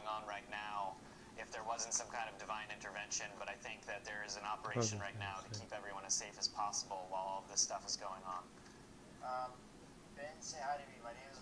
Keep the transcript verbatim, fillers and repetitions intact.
on right now if there wasn't some kind of divine intervention, but I think that there is an operation right now to keep everyone as safe as possible while all of this stuff is going on. Um, Ben, say hi to me. My name is